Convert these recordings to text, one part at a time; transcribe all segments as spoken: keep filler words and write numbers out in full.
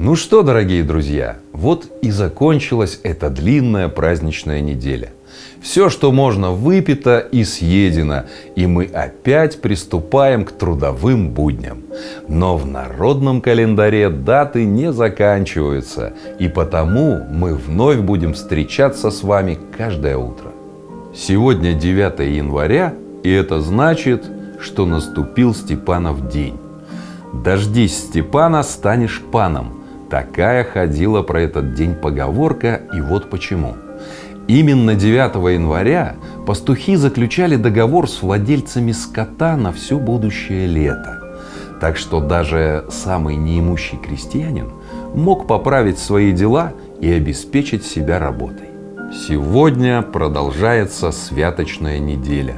Ну что, дорогие друзья, вот и закончилась эта длинная праздничная неделя. Все, что можно, выпито и съедено, и мы опять приступаем к трудовым будням. Но в народном календаре даты не заканчиваются, и потому мы вновь будем встречаться с вами каждое утро. Сегодня девятое января, и это значит, что наступил Степанов день. «Дождись Степана, станешь паном». Такая ходила про этот день поговорка, и вот почему. Именно девятого января пастухи заключали договор с владельцами скота на все будущее лето. Так что даже самый неимущий крестьянин мог поправить свои дела и обеспечить себя работой. Сегодня продолжается святочная неделя.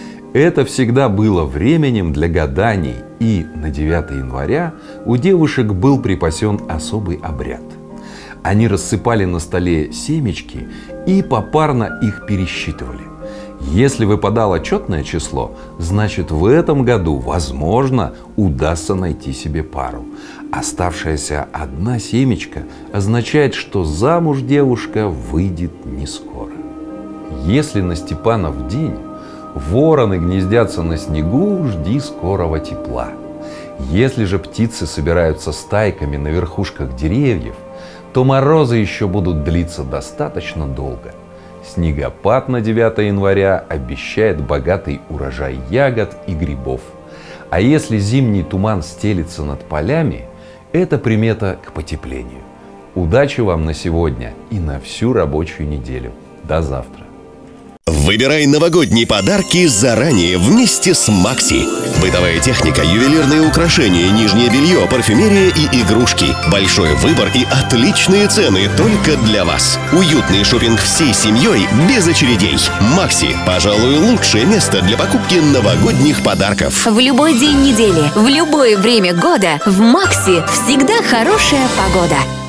Это всегда было временем для гаданий, и на девятое января у девушек был припасен особый обряд. Они рассыпали на столе семечки и попарно их пересчитывали. Если выпадало четное число, значит в этом году, возможно, удастся найти себе пару. Оставшаяся одна семечка означает, что замуж девушка выйдет не скоро. Если на Степанов день вороны гнездятся на снегу, жди скорого тепла. Если же птицы собираются стайками на верхушках деревьев, то морозы еще будут длиться достаточно долго. Снегопад на девятое января обещает богатый урожай ягод и грибов. А если зимний туман стелится над полями, это примета к потеплению. Удачи вам на сегодня и на всю рабочую неделю. До завтра. Выбирай новогодние подарки заранее вместе с Макси. Бытовая техника, ювелирные украшения, нижнее белье, парфюмерия и игрушки. Большой выбор и отличные цены только для вас. Уютный шопинг всей семьей без очередей. Макси, пожалуй, лучшее место для покупки новогодних подарков. В любой день недели, в любое время года в Макси всегда хорошая погода.